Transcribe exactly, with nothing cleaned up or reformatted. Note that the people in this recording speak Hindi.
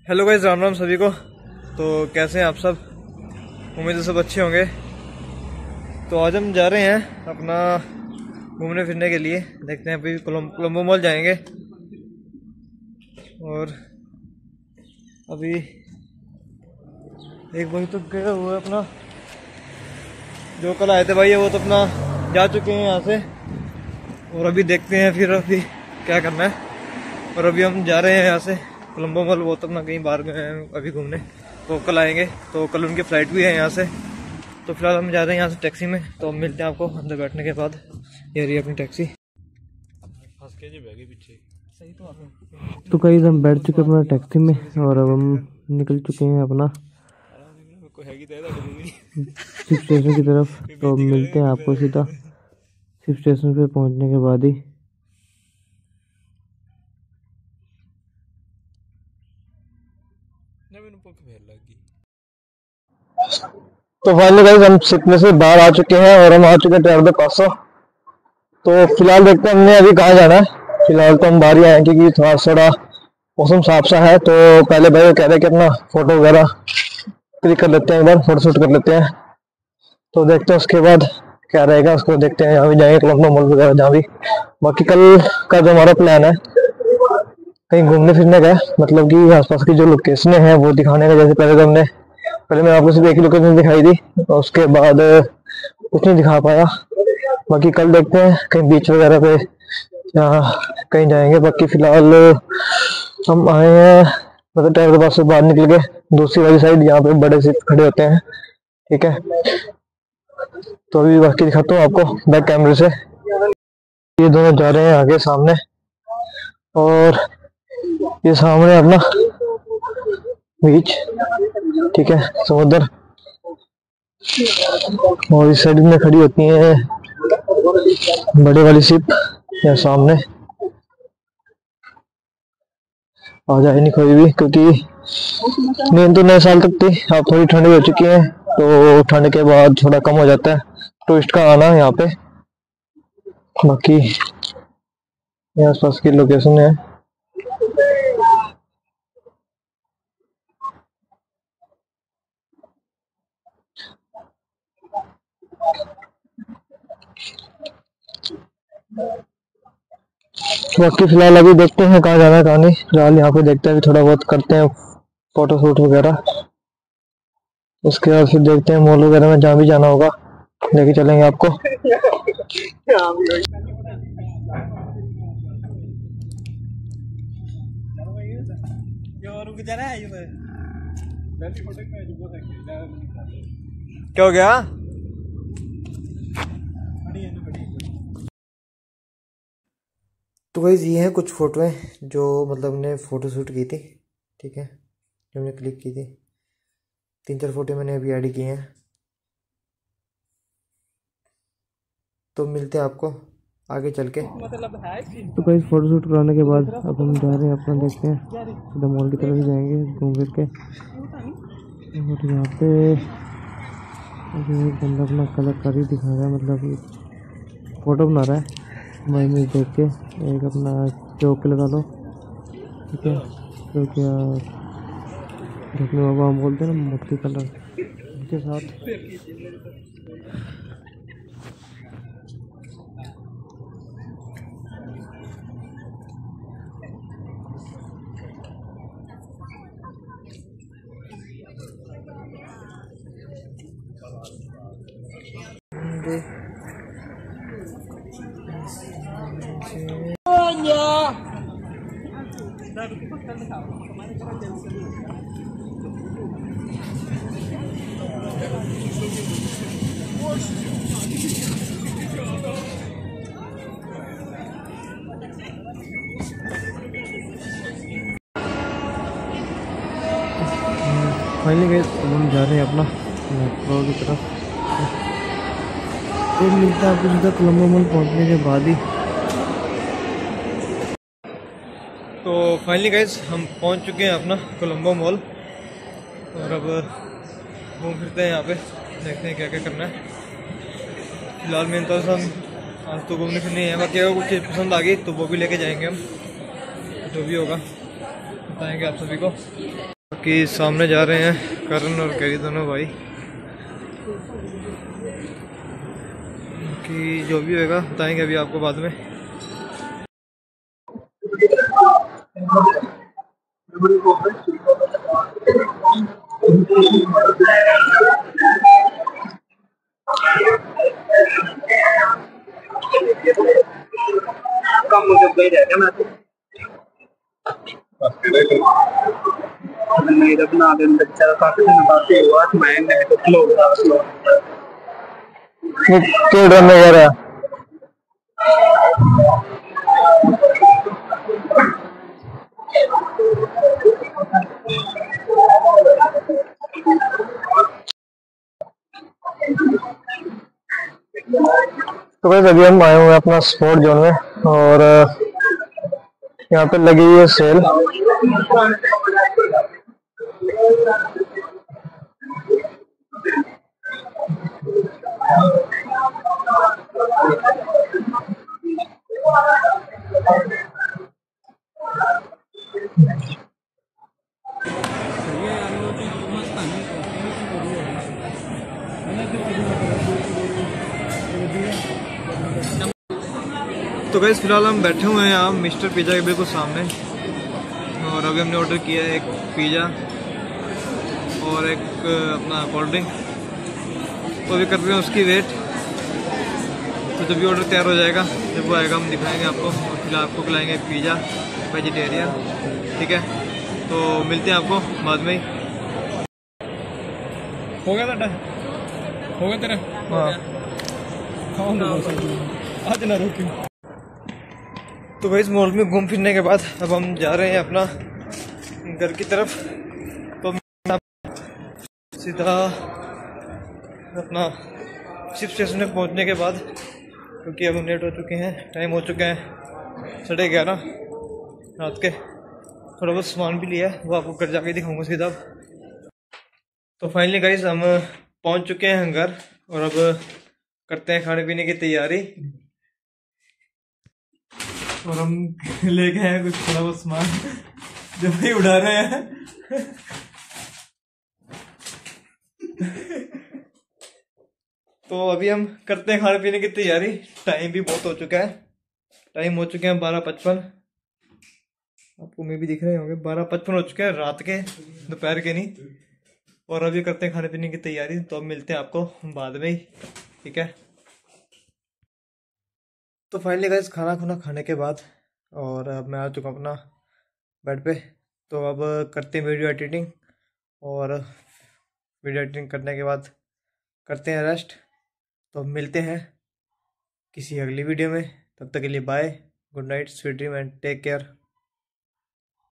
हेलो गाइस, राम राम सभी को। तो कैसे हैं आप सब? उम्मीद है सब अच्छे होंगे। तो आज हम जा रहे हैं अपना घूमने फिरने के लिए। देखते हैं, अभी कोलंबो मॉल जाएंगे। और अभी एक बजे तक गया हुआ है अपना, जो कल आए थे भाई वो तो अपना जा चुके हैं यहाँ से। और अभी देखते हैं फिर अभी क्या करना है। और अभी हम जा रहे हैं यहाँ से कोलंबो मॉल। वो तो अपना कहीं बाहर गए हैं अभी घूमने, तो कल आएंगे। तो कल उनकी फ़्लाइट भी है यहाँ से। तो फिलहाल हम जा रहे हैं यहाँ से टैक्सी में। तो मिलते हैं आपको अंदर बैठने के बाद। ये रही अपनी टैक्सी। तो कहीं हम बैठ चुके अपना टैक्सी में और अब हम निकल चुके हैं अपना शिप स्टेशन की तरफ। तो मिलते हैं आपको सीधा शिप स्टेशन पे पहुंचने के बाद ही। तो फाइनली गाइस हम शिप में से बाहर आ चुके हैं और हम आ चुके हैं टर्मिनल दे पासो। तो फिलहाल देखते हैं हमने अभी कहाँ जाना है। फिलहाल तो हम बाहर ही आए हैं क्योंकि थोड़ा थोड़ा मौसम साफ सा है। तो पहले भाई कह रहे हैं कि अपना फोटो वगैरह क्लिक कर लेते हैं, एक बार फोटो शूट कर लेते हैं। तो देखते हैं उसके बाद क्या रहेगा, उसको देखते हैं। यहाँ भी जाएंगे कोलंबो मॉल वगैरह जहाँ भी। बाकी कल का जो हमारा प्लान है कहीं घूमने फिरने का, मतलब कि आसपास की जो लोकेशन है वो दिखाने का। जैसे पहले तो हमने पहले मैं आपको सिर्फ एक ही लोकेशन दिखाई थी और उसके बाद कुछ नहीं दिखा पाया। बाकी कल देखते हैं कहीं बीच वगैरह पे या कहीं जाएंगे। बाकी फिलहाल हम आए हैं मतलब टायर के पास से बाहर निकल के दूसरी वाली साइड जहाँ पे बड़े से खड़े होते हैं, ठीक है। तो अभी बाकी दिखाता हूँ आपको बैक कैमरे से। ये दोनों जा रहे हैं आगे सामने और ये सामने अपना बीच, ठीक है, समुद्र। और इस साइड में खड़ी होती है बड़ी वाली शिप या सामने। आ जाए नहीं कोई भी क्योंकि नींद तो नए साल तक थी। अब थोड़ी ठंडी हो चुकी है तो ठंड के बाद थोड़ा कम हो जाता है टूरिस्ट का आना यहाँ पे। बाकी ये आसपास की लोकेशन है। बाकी फिलहाल अभी देखते हैं कहाँ जाना है कहाँ नहीं। फिलहाल यहाँ पे देखते हैं, थोड़ा बहुत करते हैं फोटो शूट वगैरह। उसके बाद फिर देखते हैं मॉल वगैरह में जहाँ भी जाना होगा लेके चलेंगे आपको। क्या हो गया? तो गाइस ये हैं कुछ फोटोएं जो मतलब हमने फोटो शूट की थी, ठीक है, जो हमने क्लिक की थी। तीन चार फोटो मैंने अभी ऐड किए हैं। तो मिलते हैं आपको आगे चल के। तो गाइस फोटो शूट कराने के बाद अब हम जा रहे हैं अपना, देखते हैं सीधा मॉल की तरफ ही जाएंगे घूम फिर के। और यहाँ पे एक बंदा अपना कलाकारी दिखा रहा है, मतलब फोटो बना रहा है मैं में देख के। एक अपना चौक लगा लो, ठीक है, जो क्या ढकने बाबा हम बोलते हैं ना, मट्टी कलर के साथ। फाइनली गए हम जा रहे हैं अपना मेट्रो की तरफ। तो मिलता है आपको सीधा कोलंबो मॉल पहुंचने के बाद ही। तो फाइनली गाइस हम पहुंच चुके हैं अपना कोलंबो मॉल और अब घूम फिरते हैं यहाँ पे, देखते हैं क्या क्या करना है। फिलहाल मेन तो हम आज तो घूमने फिरने हैं। बाकी अगर कुछ चीज़ पसंद आ गई तो वो भी लेके जाएंगे हम, जो भी होगा बताएंगे आप सभी को। कि सामने जा रहे हैं करण और कैरी दोनों भाई, कि जो भी होगा बताएंगे अभी आपको बाद में। बना काफी दिन बाद हुआ मैंने तो के ड्रम में जा रहा है। तो भाई अभी हम आए हुए हैं अपना स्पोर्ट जोन में और यहाँ पे लगी हुई है सेल। तो गाइस फिलहाल हम बैठे हुए हैं यहाँ मिस्टर पिज़्ज़ा के बिल्कुल सामने, और अभी हमने ऑर्डर किया है एक पिज़्ज़ा और एक अपना कोल्ड ड्रिंक। तो अभी कर रहे हैं उसकी वेट। तो जब भी ऑर्डर तैयार हो जाएगा, जब वो आएगा हम दिखाएंगे आपको। और फिलहाल आपको खिलाएंगे पिज़्ज़ा वेजिटेरियन, ठीक है। तो मिलते हैं आपको बाद में ही। हो गया बेटा, हो गया तेरा? हाँ आज ना रुकी। तो भाई इस मॉल में घूम फिरने के बाद अब हम जा रहे हैं अपना घर की तरफ। तो सीधा अपना शिप स्टेशन में पहुंचने के बाद, क्योंकि अब हम लेट हो चुके हैं, टाइम हो चुके हैं साढ़े ग्यारह रात के। थोड़ा बहुत सामान भी लिया है, वो आपको घर जाके दिखाऊंगा सीधा। तो फाइनली गाइस हम पहुंच चुके हैं घर, और अब करते हैं खाने पीने की तैयारी। और हम लेके आए कुछ थोड़ा बहुत सामान जो भाई उड़ा रहे हैं। तो अभी हम करते हैं खाने पीने की तैयारी। टाइम भी बहुत हो चुका है, टाइम हो चुके हैं बारह पचपन। आपको मैं भी दिख रहे होंगे, बारह पचपन हो चुके हैं रात के, दोपहर के नहीं। और अभी करते हैं खाने पीने की तैयारी। तो अब मिलते हैं आपको बाद में ही, ठीक है। तो फाइनली गाइस खाना खुना खाने के बाद, और अब मैं आ चुका अपना बेड पे। तो अब करते हैं वीडियो एडिटिंग, और वीडियो एडिटिंग करने के बाद करते हैं रेस्ट। तो मिलते हैं किसी अगली वीडियो में, तब तक के लिए bye, good night, sweet dream and take care.